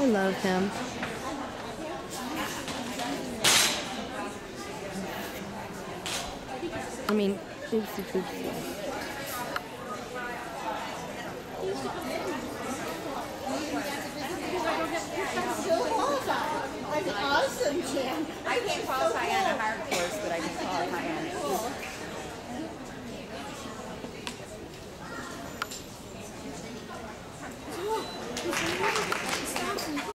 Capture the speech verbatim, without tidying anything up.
I love him. I mean, oopsie poopsie. Awesome, Jan. I can't qualify on a hard course, but I can qualify on it.